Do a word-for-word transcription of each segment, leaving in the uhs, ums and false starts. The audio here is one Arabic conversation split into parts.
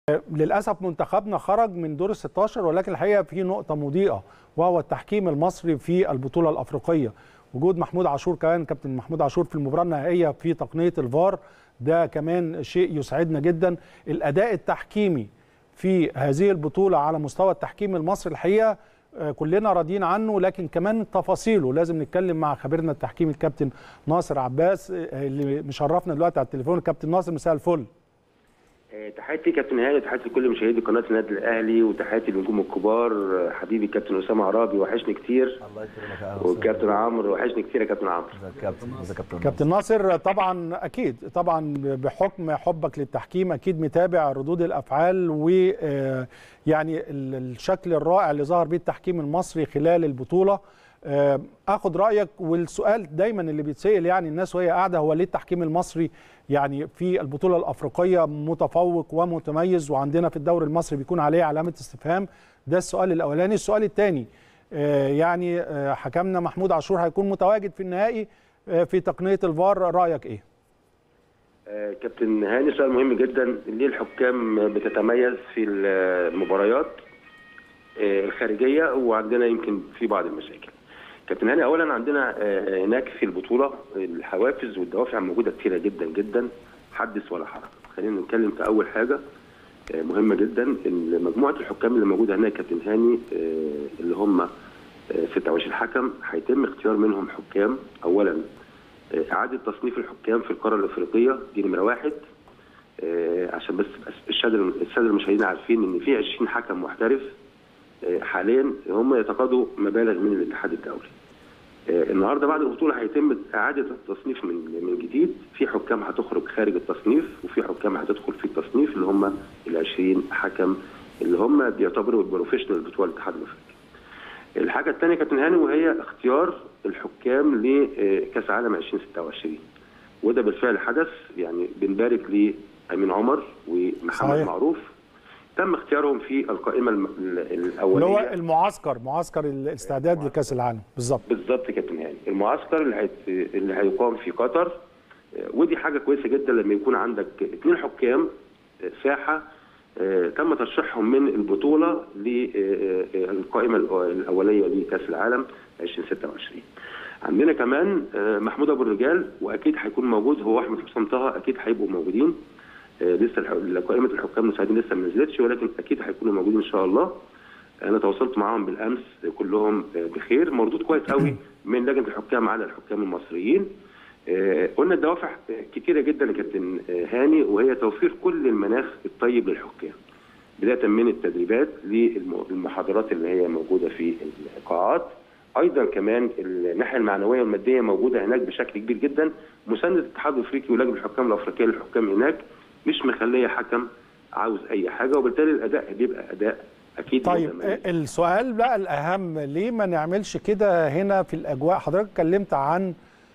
للأسف منتخبنا خرج من دور الستاشر، ولكن الحقيقة في نقطة مضيئة وهو التحكيم المصري في البطولة الأفريقية. وجود محمود عاشور كمان، كابتن محمود عاشور في المباراة النهائية في تقنية الفار، ده كمان شيء يسعدنا جدا. الأداء التحكيمي في هذه البطولة على مستوى التحكيم المصري الحقيقة كلنا راضيين عنه، لكن كمان تفاصيله لازم نتكلم مع خبيرنا التحكيمي الكابتن ناصر عباس اللي مشرفنا دلوقتي على التليفون. الكابتن ناصر، مساء الفل. تحياتي كابتن هاني، وتحياتي لكل مشاهدي قناه النادي الاهلي، وتحياتي للنجوم الكبار، حبيبي كابتن اسامه عرابي وحشني كتير. الله يكرمك يا والكابتن عمرو وحشني كتير يا كابتن عمرو. كابتن كابتن كابتن ناصر، طبعا اكيد طبعا بحكم حبك للتحكيم اكيد متابع ردود الافعال ويعني الشكل الرائع اللي ظهر بيه التحكيم المصري خلال البطوله. اخد رايك، والسؤال دايما اللي بيتسال يعني الناس وهي قاعده هو ليه التحكيم المصري يعني في البطوله الافريقيه متفوق ومتميز، وعندنا في الدوري المصري بيكون عليه علامه استفهام؟ ده السؤال الاولاني. السؤال الثاني، يعني حكمنا محمود عاشور هيكون متواجد في النهائي في تقنيه الفار، رايك ايه؟ كابتن هاني، سؤال مهم جدا. ليه الحكام بتتميز في المباريات الخارجيه وعندنا يمكن في بعض المشاكل؟ كابتن هاني، اولا عندنا هناك في البطوله الحوافز والدوافع موجوده كثيره جدا جدا، حدث ولا حرج. خلينا نتكلم في اول حاجه مهمه جدا، ان مجموعه الحكام اللي موجوده هناك كابتن هاني اللي هم ستة وعشرين حكم، هيتم اختيار منهم حكام. اولا اعاده تصنيف الحكام في القاره الافريقيه، دي نمره واحد، عشان بس الساده المشاهدين عارفين ان في عشرين حكم محترف حاليا هم يتقاضوا مبالغ من الاتحاد الدولي. النهارده بعد البطوله هيتم اعاده التصنيف من من جديد، في حكام هتخرج خارج التصنيف وفي حكام هتدخل في التصنيف اللي هم ال عشرين حكم اللي هم بيعتبروا البروفيشنال بتوع الاتحاد الافريقي. الحاجه الثانيه كابتن هاني وهي اختيار الحكام لكاس عالم ألفين وستة وعشرين، وده بالفعل حدث. يعني بنبارك لامين عمر ومحمد صحيح. معروف تم اختيارهم في القائمه الاوليه، اللي هو المعسكر معسكر الاستعداد لكاس العالم. بالظبط بالظبط كابتن هاني، المعسكر اللي هيت... اللي هيقام في قطر. ودي حاجه كويسه جدا لما يكون عندك اثنين حكام ساحه تم ترشيحهم من البطوله للقائمه الاوليه لكاس العالم ألفين وستة وعشرين. عندنا كمان محمود ابو الرجال، واكيد هيكون موجود، هو احمد حسام طه، اكيد هيبقوا موجودين. لسه قائمه الحكام المساعدين لسه ما نزلتش، ولكن اكيد هيكونوا موجودين ان شاء الله. انا تواصلت معاهم بالامس، كلهم بخير، مردود كويس قوي من لجنه الحكام على الحكام المصريين. قلنا الدوافع كتيره جدا يا كابتن هاني، وهي توفير كل المناخ الطيب للحكام، بدايه من التدريبات للمحاضرات اللي هي موجوده في القاعات، ايضا كمان الناحيه المعنويه والماديه موجوده هناك بشكل كبير جدا. مسانده الاتحاد الافريقي ولجنه الحكام الافريقيه للحكام هناك مش مخليه حكم عاوز اي حاجه، وبالتالي الاداء بيبقى اداء اكيد. طيب متميز. السؤال بقى الاهم، ليه ما نعملش كده هنا في الاجواء؟ حضرتك اتكلمت عن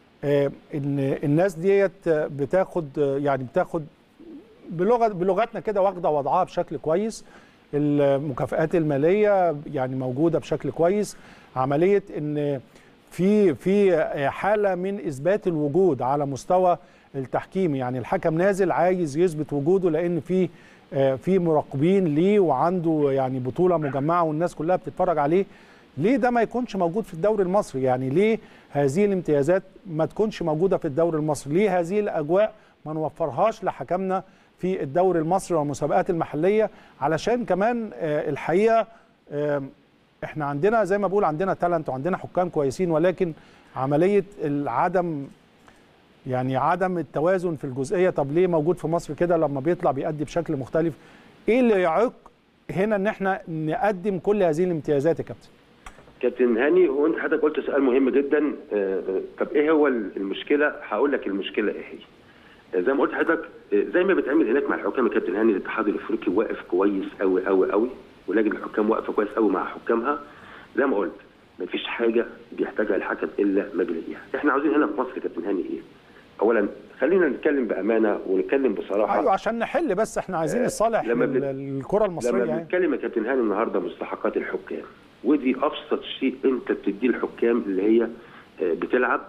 ان الناس ديت بتاخد يعني بتاخد بلغه بلغتنا كده واخده وضعها بشكل كويس، المكافآت الماليه يعني موجوده بشكل كويس، عمليه ان في في حاله من اثبات الوجود على مستوى التحكيم، يعني الحكم نازل عايز يثبت وجوده لان في في مراقبين ليه وعنده يعني بطوله مجمعه والناس كلها بتتفرج عليه. ليه ده ما يكونش موجود في الدوري المصري؟ يعني ليه هذه الامتيازات ما تكونش موجوده في الدوري المصري؟ ليه هذه الاجواء ما نوفرهاش لحكامنا في الدوري المصري والمسابقات المحليه؟ علشان كمان الحقيقه احنا عندنا زي ما بقول عندنا تالنت وعندنا حكام كويسين، ولكن عمليه العدم يعني عدم التوازن في الجزئيه. طب ليه موجود في مصر كده لما بيطلع بيأدي بشكل مختلف؟ ايه اللي يعيق هنا ان احنا نقدم كل هذه الامتيازات يا كابتن؟ كابتن هاني، وانت حضرتك قلت سؤال مهم جدا. طب ايه هو المشكله؟ هقول لك المشكله ايه هي. زي ما قلت لحضرتك، زي ما بتعمل هناك مع الحكام يا كابتن هاني، الاتحاد الافريقي واقف كويس قوي قوي قوي، ولجنه الحكام واقفه كويس قوي مع حكامها. زي ما قلت مفيش حاجه بيحتاجها الحكم الا ما بيلاقيها. احنا عاوزين هنا في مصر يا كابتن هاني ايه؟ اولا خلينا نتكلم بامانه ونتكلم بصراحه. ايوه عشان نحل، بس احنا عايزين الصالح للكره المصريه. لما بنتكلم يا كابتن هاني النهارده مستحقات الحكام، ودي ابسط شيء انت بتديه الحكام اللي هي بتلعب،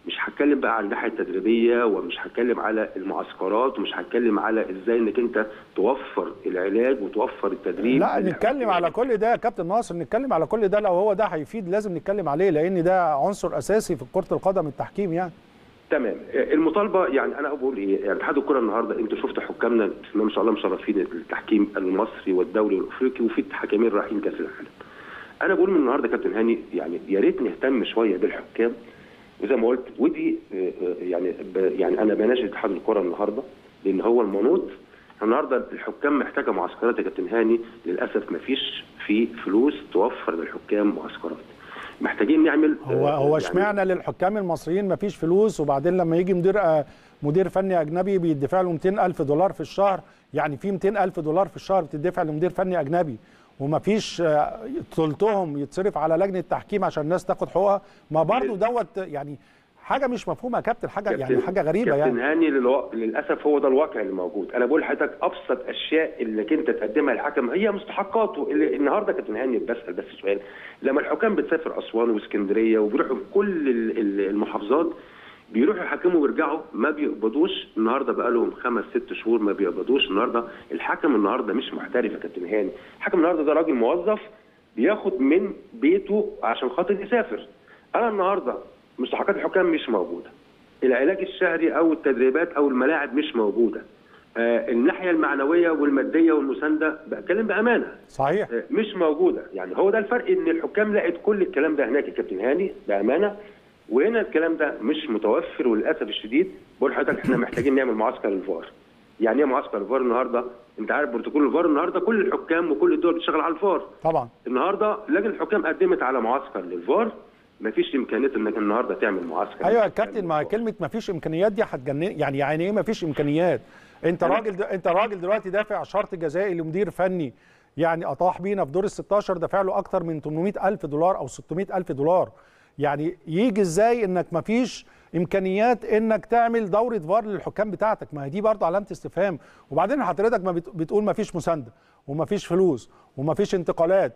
مش هتكلم بقى على الناحيه التدريبيه، ومش هتكلم على المعسكرات، ومش هتكلم على ازاي انك انت توفر العلاج وتوفر التدريب. لا نتكلم على كل ده يا كابتن ناصر، نتكلم على كل ده، لو هو ده هيفيد لازم نتكلم عليه، لان ده عنصر اساسي في كره القدم التحكيم يعني. تمام. المطالبه يعني انا بقول ايه، يعني اتحاد الكره النهارده انتوا شفتوا حكامنا ما شاء الله مشرفين التحكيم المصري والدولي والافريقي، وفي حكامين رايحين كاس العالم. انا بقول من النهارده كابتن هاني يعني يا ريت نهتم شويه بالحكام، وزي ما قلت ودي يعني يعني انا بناشد اتحاد الكره النهارده، لان هو المنوط. النهارده الحكام محتاجه معسكرات يا كابتن هاني، للاسف ما فيش في فلوس توفر للحكام معسكرات. محتاجين نعمل هو هو اشمعنى يعني للحكام المصريين ما فيش فلوس، وبعدين لما يجي مدير مدير فني اجنبي بيدفع له مئتين ألف دولار في الشهر، يعني في مئتين ألف دولار في الشهر بتدفع لمدير فني اجنبي، وما فيش ثلثهم يتصرف على لجنه تحكيم عشان الناس تاخد حقوقها؟ ما برضه دوت يعني حاجه مش مفهومه يا كابتن، حاجه يعني حاجه غريبه يعني. كابتن هاني للو... للاسف هو ده الواقع اللي موجود. انا بقول لحضرتك ابسط اشياء اللي انت تقدمها للحكم هي مستحقاته. اللي النهارده كابتن هاني بسال بس سؤال، لما الحكام بتسافر اسوان واسكندريه وبيروحوا في كل المحافظات، بيروحوا يحكموا ويرجعوا ما بيقبضوش. النهارده بقى لهم خمس ست شهور ما بيقبضوش. النهارده الحكم النهارده مش محترف يا كابتن هاني، الحكم النهارده ده راجل موظف بياخد من بيته عشان خاطر يسافر. انا النهارده مستحقات الحكام مش موجوده، العلاج الشهري او التدريبات او الملاعب مش موجوده، آه الناحيه المعنويه والماديه والمسانده بتكلم بامانه صحيح آه مش موجوده. يعني هو ده الفرق، ان الحكام لقت كل الكلام ده هناك يا كابتن هاني بامانه، وهنا الكلام ده مش متوفر. وللاسف الشديد بقول لحضرتك احنا محتاجين نعمل معسكر الفار. يعني ايه معسكر الفار النهارده؟ انت عارف بروتوكول الفار النهارده كل الحكام وكل الدول بتشتغل على الفار طبعا. النهارده لجنه الحكام قدمت على معسكر للفار، مفيش امكانيه انك النهارده تعمل معسكر. ايوه يا كابتن، ما كلمه مفيش امكانيات دي هتجنن يعني. يعني ايه مفيش امكانيات؟ انت راجل د... انت راجل دلوقتي دافع شرط جزائي لمدير فني يعني اطاح بينا في دور ال ستاشر، دافع له اكتر من ثمانمئة ألف دولار او ستمئة ألف دولار. يعني يجي ازاي انك مفيش امكانيات انك تعمل دوره فار للحكام بتاعتك؟ ما هي دي برضه علامه استفهام. وبعدين حضرتك ما بتقول مفيش مسانده ومفيش فلوس ومفيش انتقالات،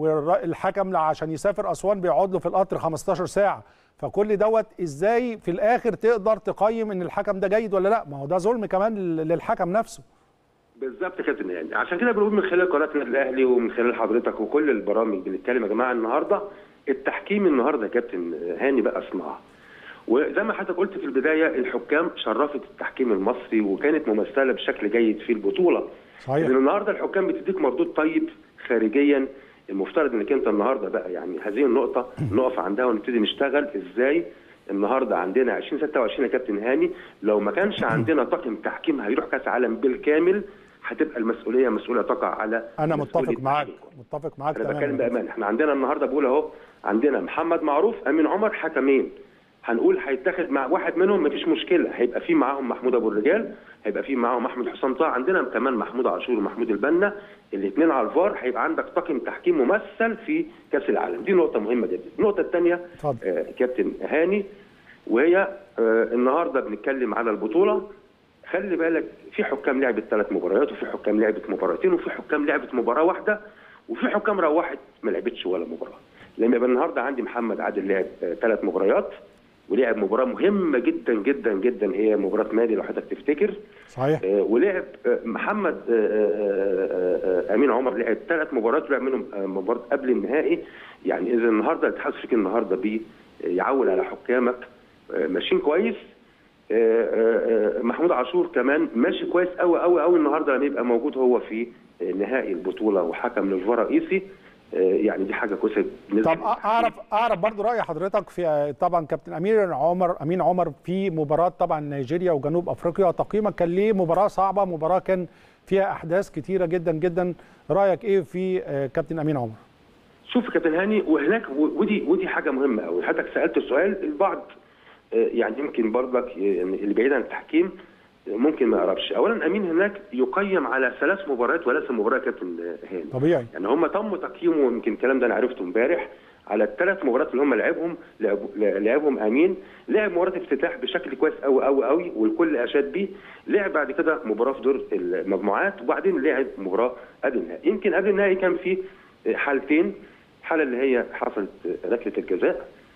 والحكم عشان يسافر اسوان بيقعد له في القطر خمستاشر ساعه، فكل دوت ازاي في الاخر تقدر تقيم ان الحكم ده جيد ولا لا؟ ما هو ده ظلم كمان للحكم نفسه. بالظبط يا كابتن هاني، عشان كده بنقول من خلال قناه النادي الاهلي ومن خلال حضرتك وكل البرامج بنتكلم يا جماعه النهارده التحكيم النهارده يا كابتن هاني بقى صناعه. وزي ما حضرتك قلت في البدايه الحكام شرفت التحكيم المصري وكانت ممثله بشكل جيد في البطوله. صحيح. لان النهارده الحكام بتديك مردود طيب خارجيا. المفترض انك انت النهارده بقى يعني هذه النقطه نقف عندها ونبتدي نشتغل ازاي. النهارده عندنا ألفين وستة وعشرين يا كابتن هاني، لو ما كانش عندنا طاقم تحكيم هيروح كاس عالم بالكامل، هتبقى المسؤوليه مسؤوليه تقع على انا متفق معاك متفق معاك تماما. انا بتكلم بامان. احنا عندنا النهارده بقول اهو عندنا محمد معروف امين عمر حكمين، هنقول هيتاخد مع واحد منهم مفيش مشكله، هيبقى في معاهم محمود ابو الرجال، هيبقى في معاهم احمد حسام طه، عندنا كمان محمود عاشور ومحمود البنا الاثنين على الفار. هيبقى عندك طاقم تحكيم ممثل في كاس العالم. دي نقطه مهمه جدا. النقطه الثانيه آه كابتن هاني، وهي آه النهارده بنتكلم على البطوله. خلي بالك في حكام لعبت ثلاث مباريات، وفي حكام لعبت مباراتين، وفي حكام لعبت مباراه واحده، وفي حكام روحت ما لعبتش ولا مباراه. لما يبقى النهارده عندي محمد عادل لعب ثلاث آه مباريات ولعب مباراه مهمه جدا جدا جدا هي مباراه مالي لو حضرتك تفتكر. صحيح. آه ولعب آه محمد آه آه آه امين عمر لعب ثلاث مباريات ولعب منهم آه مباراه قبل النهائي. يعني اذا النهارده الاتحاد الافريقي النهارده بيعول على حكامك آه ماشيين كويس. آه آه محمود عاشور كمان ماشي كويس قوي قوي قوي النهارده لما يبقى موجود هو في نهائي البطوله وحكم للفار رئيسي. يعني دي حاجه كويسه. طب اعرف اعرف برضو راي حضرتك في طبعا كابتن امير عمر امين عمر في مباراه طبعا نيجيريا وجنوب افريقيا، تقييمك كان ليه؟ مباراه صعبه، مباراه كان فيها احداث كتيره جدا جدا، رايك ايه في كابتن امين عمر؟ شوف كابتن هاني، وهناك ودي ودي حاجه مهمه قوي. حضرتك سالت السؤال، البعض يعني يمكن برضك اللي بعيد عن التحكيم ممكن ما يعرفش. اولا امين هناك يقيم على ثلاث مباريات وليس مباراه كابتن هاني. طبيعي. يعني هم تم تقييمه، يمكن الكلام ده انا عرفته امبارح، على الثلاث مباريات اللي هم لعبهم لعبهم امين. لعب مباراه افتتاح بشكل كويس قوي قوي قوي والكل اشاد بيه. لعب بعد كده مباراه في دور المجموعات، وبعدين لعب مباراه قبل النهائي. يمكن قبل النهائي كان في حالتين، حاله اللي هي حصلت ركله الجزاء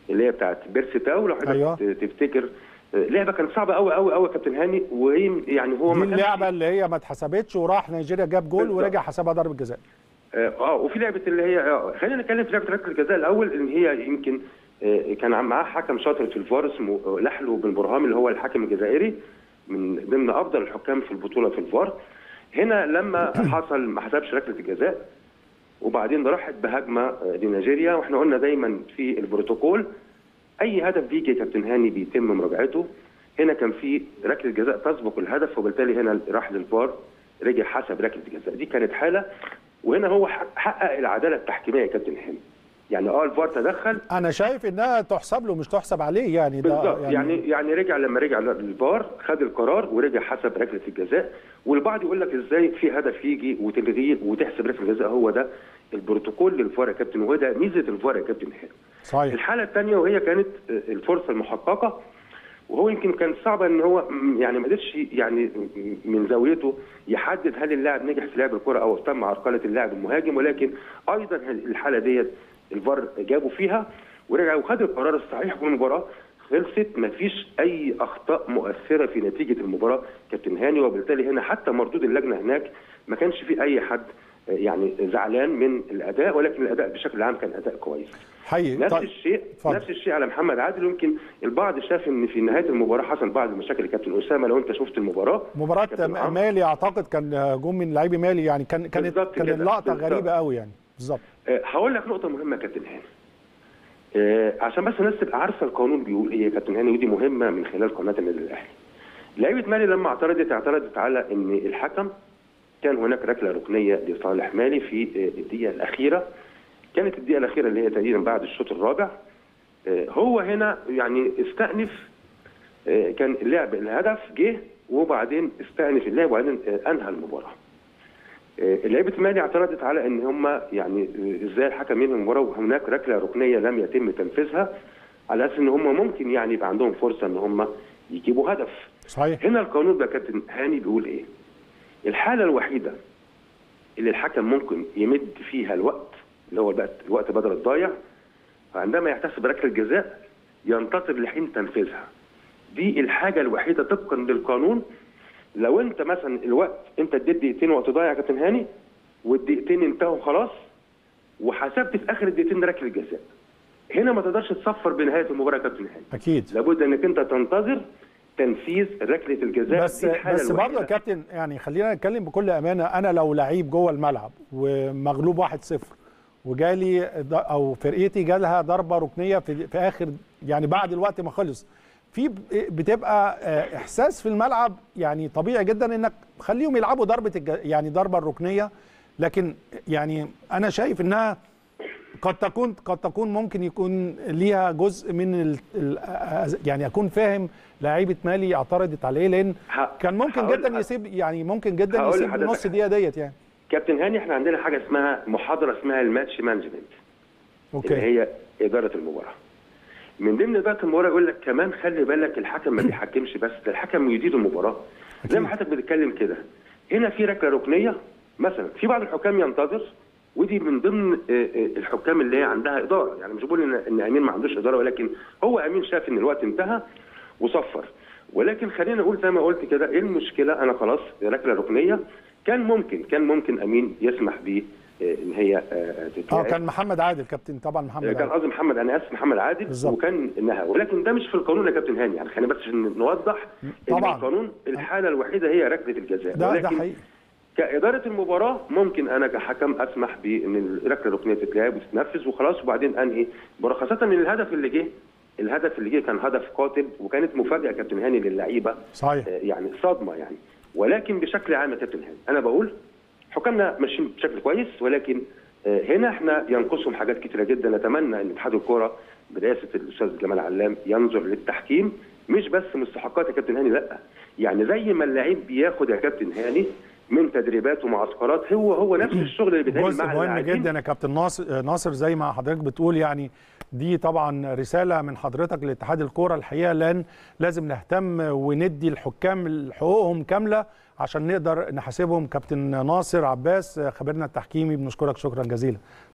اللي هي بتاعت بيرسي تاو لو حضرتك أيوة. تفتكر. لعبه كانت صعبه قوي قوي قوي يا كابتن هاني، وهي يعني هو دي ما اللعبه اللي هي ما اتحسبتش وراح نيجيريا جاب جول ورجع حسبها ضربه جزاء. اه وفي لعبه اللي هي اه خلينا نتكلم في لعبه ركله الجزاء الاول، ان هي يمكن آه كان معاه حكم شاطر في الفار اسمه لحلو بن برهام اللي هو الحكم الجزائري من ضمن افضل الحكام في البطوله في الفار. هنا لما حصل ما حسبش ركله الجزاء وبعدين راحت بهجمه لنيجيريا، واحنا قلنا دايما في البروتوكول اي هدف بيجي يا كابتن هاني بيتم مراجعته. هنا كان في ركله جزاء تسبق الهدف، وبالتالي هنا راح للفار رجع حسب ركله الجزاء. دي كانت حاله، وهنا هو حقق العداله التحكيميه يا كابتن هاني. يعني اه الفار تدخل، انا شايف انها تحسب له مش تحسب عليه يعني. ده بالظبط يعني يعني, يعني رجع لما رجع للفار خد القرار ورجع حسب ركله الجزاء. والبعض يقول لك ازاي في هدف يجي وتلغيه وتحسب ركله الجزاء؟ هو ده البروتوكول للفار يا كابتن، وهو ده ميزه الفار يا كابتن هاني. صحيح. الحاله الثانيه وهي كانت الفرصه المحققه، وهو يمكن كان صعبه ان هو يعني ما قدرش يعني من زاويته يحدد هل اللاعب نجح في لعب الكره او تم عرقله اللاعب المهاجم، ولكن ايضا الحاله ديت الفار جابوا فيها ورجع وخد القرار الصحيح والمباراه خلصت. ما فيش اي اخطاء مؤثره في نتيجه المباراه كابتن هاني، وبالتالي هنا حتى مردود اللجنه هناك ما كانش في اي حد يعني زعلان من الاداء، ولكن الاداء بشكل عام كان اداء كويس. حقيقي. نفس طيب. الشيء فضل. نفس الشيء على محمد عادل. يمكن البعض شاف ان في نهايه المباراه حصل بعض المشاكل. كابتن اسامه لو انت شفت المباراه مباراه مالي اعتقد كان جون من لاعبي مالي يعني كان كانت كان اللقطه غريبه قوي يعني. بالظبط. أه هقول لك نقطه مهمه يا كابتن هاني، أه عشان بس الناس تبقى عارفه القانون بيقول ايه يا كابتن هاني، ودي مهمه من خلال قناه النادي الاهلي. لعيبه مالي لما اعترضت اعترضت على ان الحكم كان هناك ركله ركنيه لصالح مالي في الدقيقه الاخيره، كانت الدقيقه الاخيره اللي هي تقريبا بعد الشوط الرابع. هو هنا يعني استأنف، كان اللعب الهدف جه وبعدين استأنف اللعب وبعدين انهى المباراه. لعيبه مالي اعترضت على ان هم يعني ازاي الحكم ينهي المباراه وهناك ركله ركنيه لم يتم تنفيذها، على اساس ان هم ممكن يعني يبقى عندهم فرصه ان هم يجيبوا هدف. صحيح. هنا القانون ده كابتن هاني بيقول ايه؟ الحاله الوحيده اللي الحكم ممكن يمد فيها الوقت اللي هو الوقت بدل الضايع، فعندما يحتسب ركله جزاء ينتظر لحين تنفيذها. دي الحاجه الوحيده طبقا للقانون. لو انت مثلا الوقت انت اديت دقيقتين وقت ضايع يا كابتن هاني والدقيقتين انتهوا خلاص وحسبت في اخر الدقيقتين ركله جزاء، هنا ما تقدرش تصفر بنهايه المباراه يا كابتن هاني. اكيد لابد انك انت تنتظر تنفيذ ركله الجزاء. بس بس برضه يا كابتن يعني خلينا نتكلم بكل امانه، انا لو لعيب جوه الملعب ومغلوب واحد صفر وجالي او فرقتي جالها ضربه ركنيه في, في اخر يعني بعد الوقت ما خلص، في بتبقى احساس في الملعب يعني طبيعي جدا انك خليهم يلعبوا ضربه يعني ضربه الركنيه، لكن يعني انا شايف انها قد تكون قد تكون ممكن يكون ليها جزء من ال يعني اكون فاهم لعيبه مالي اعترضت عليه، لان كان ممكن جدا يسيب يعني ممكن جدا يسيب نص دقيقه ديت يعني. كابتن هاني احنا عندنا حاجه اسمها محاضره اسمها الماتش مانجمنت، اوكي، اللي هي اداره المباراه. من ضمن اداره المباراه يقول لك كمان خلي بالك الحكم ما بيحكمش بس، ده الحكم يدير المباراه. زي ما حضرتك بتتكلم كده، هنا في ركله ركنيه مثلا، في بعض الحكام ينتظر، ودي من ضمن الحكام اللي هي عندها اداره، يعني مش بقول ان امين ما عندوش اداره، ولكن هو امين شاف ان الوقت انتهى وصفر. ولكن خلينا نقول زي ما قلت كده، ايه المشكله؟ انا خلاص ركله ركنيه، كان ممكن كان ممكن امين يسمح ب ان هي اه كان محمد عادل كابتن طبعا محمد كان قصدي محمد انا اسف محمد عادل بالزبط. وكان انها، ولكن ده مش في القانون يا كابتن هاني، يعني خلينا بس نوضح ان القانون الحاله الوحيده هي ركله الجزاء، ده ولكن ده حقيقي. كاداره المباراه ممكن انا كحكم اسمح بان الركله الركنيه تتلعب وتتنفذ وخلاص وبعدين انهي المباراه، خاصه ان الهدف اللي جه الهدف اللي جه كان هدف قاتل، وكانت مفاجاه يا كابتن هاني للعيبه. صحيح. يعني صدمه يعني. ولكن بشكل عام يا كابتن هاني انا بقول حكامنا ماشيين بشكل كويس، ولكن هنا احنا ينقصهم حاجات كتيره جدا. نتمنى ان اتحاد الكوره برئاسه الاستاذ جمال علام ينظر للتحكيم، مش بس مستحقات يا كابتن هاني، لا، يعني زي ما اللاعب بياخد يا كابتن هاني من تدريبات ومعسكرات، هو هو نفس الشغل اللي بيتعمل مع اللاعبين. مهم جدا يا كابتن ناصر ناصر زي ما حضرتك بتقول، يعني دي طبعا رساله من حضرتك لاتحاد الكوره الحقيقه، لان لازم نهتم وندي الحكام حقوقهم كامله عشان نقدر نحاسبهم. كابتن ناصر عباس خبيرنا التحكيمي بنشكرك شكرا جزيلا.